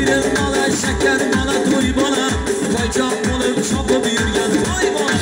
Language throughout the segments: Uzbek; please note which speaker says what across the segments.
Speaker 1: Shirin bola, shakar bola, to'y bola, boychoq bo'lib chopib yurgan boy bola.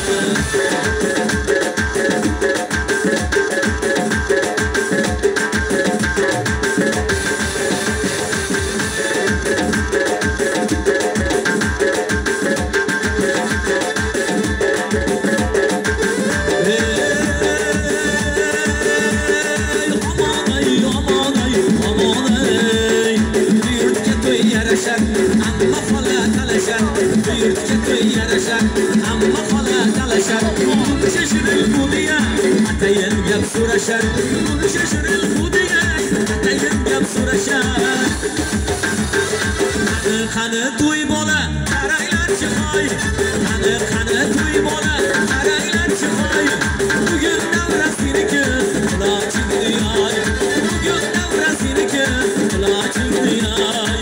Speaker 1: Amma xola talashar, yurtga to'y yarashar, amma xola talashar. Buni shashiril xudiya, atayin gap so'rashar. Buni shashiril xudiya, atayin gap so'rashar. Qani to'y bola, qaranglarchi hoy. Qani to'y bola, qaranglarchi hoy. Bugun davrasiniki, qulochingni yoy. Bugun davrasiniki, qulochingni yoy.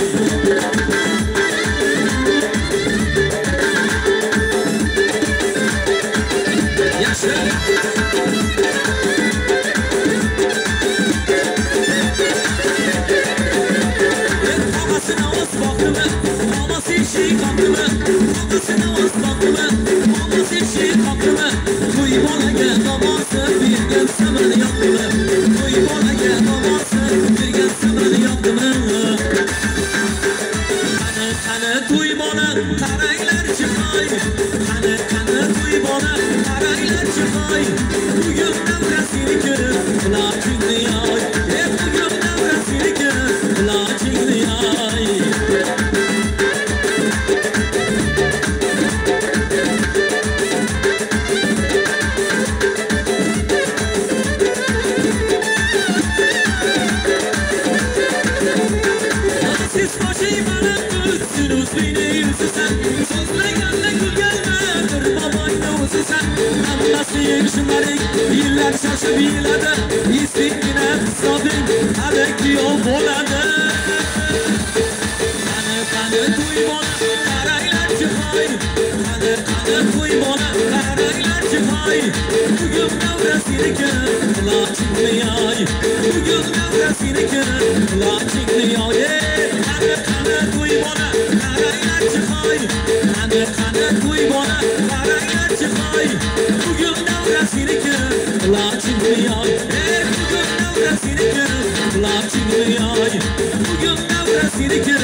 Speaker 1: Yıllar şaşıp yıladı, istikine sabin, hadi yol boladı. Kanı to'y bola, qaranglarchi hoy. Qani to'y bola, qaranglarchi hoy. Bugun davrasiniki, qulochingni yoy. Bugun davrasiniki, qulochingni yoy. Qani to'y bola, qaranglarchi hoy. Qani to'y bola, qaranglarchi hoy. Bugun davrasiniki, qulochingni yoy. Bugun davrasiniki, qulochingni yoy. Bugun davrasiniki